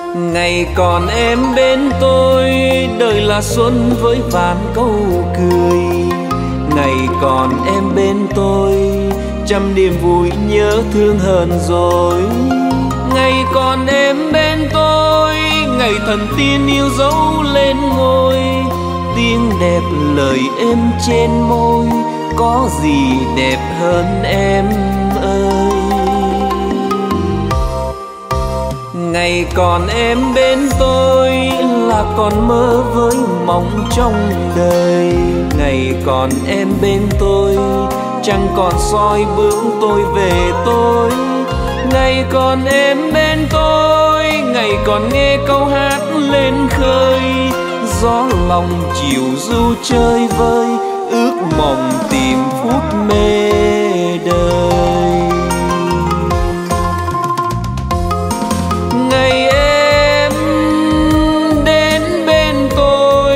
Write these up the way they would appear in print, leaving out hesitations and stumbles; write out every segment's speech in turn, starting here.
Ngày còn em bên tôi, đời là xuân với vạn câu cười. Ngày còn em bên tôi, trăm niềm vui nhớ thương hờn rồi. Ngày còn em bên tôi, ngày thần tiên yêu dấu lên ngôi. Tiếng đẹp lời êm trên môi, có gì đẹp hơn em ơi. Ngày còn em bên tôi là còn mơ với mong trong đời. Ngày còn em bên tôi chẳng còn soi bước tôi về tôi. Ngày còn em bên tôi, ngày còn nghe câu hát lên khơi. Gió lòng chiều du chơi vơi, ước mong tìm phút mê đời. Ngày em đến bên tôi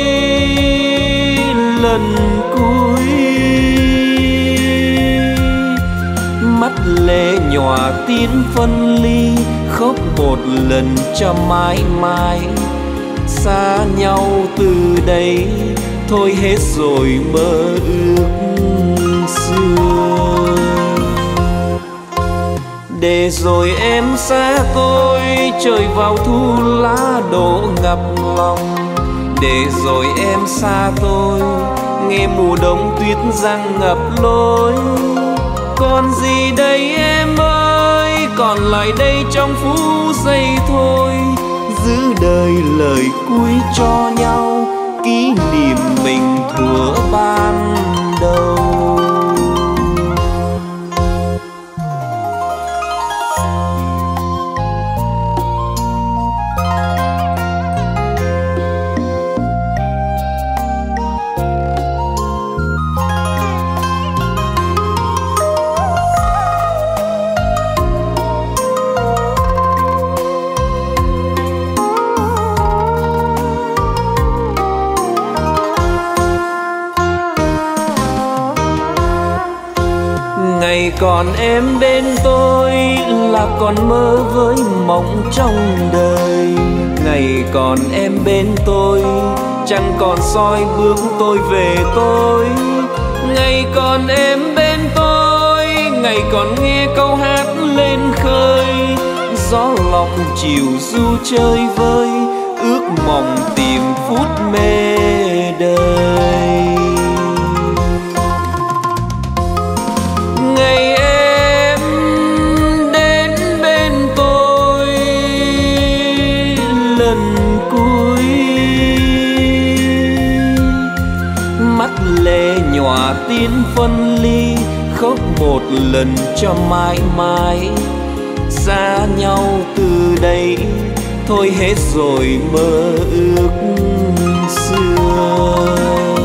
lần cuối, mắt lệ nhòa tiếng phân ly, khóc một lần cho mãi mãi. Xa nhau từ đây, thôi hết rồi mơ ước xưa. Để rồi em xa tôi, trời vào thu lá đổ ngập lòng. Để rồi em xa tôi, nghe mùa đông tuyết giăng ngập lối. Còn gì đây em ơi, còn lại đây trong phút giây thôi. Giữ đời lời cuối cho nhau, kỷ niệm mình thuở ban đầu. Ngày còn em bên tôi là còn mơ với mộng trong đời. Ngày còn em bên tôi chẳng còn soi bước tôi về tôi. Ngày còn em bên tôi, ngày còn nghe câu hát lên khơi. Gió lòng chiều du chơi vơi, ước mong tìm phút mê đời. Ngày em đến bên tôi lần cuối, mắt lệ nhòa tiếng phân ly, khóc một lần cho mãi mãi. Xa nhau từ đây, thôi hết rồi mơ ước xưa.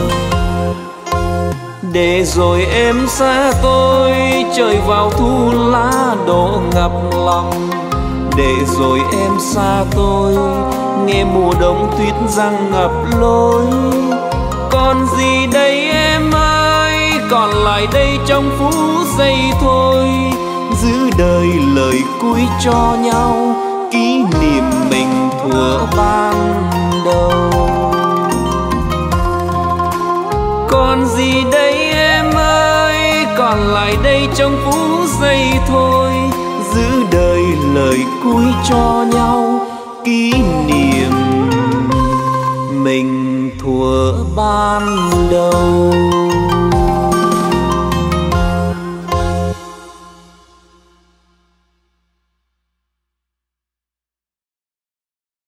Để rồi em xa tôi, trời vào thu lá đổ ngập lòng. Để rồi em xa tôi, nghe mùa đông tuyết giăng ngập lối. Còn gì đây em ơi, còn lại đây trong phút giây thôi. Giữ đời lời cuối cho nhau, kỷ niệm mình thuở ban đầu. Còn gì đây em ơi, còn lại đây trong phút giây thôi. Giữ đời lời cuối cho nhau, kỷ niệm mình thuở ban đầu.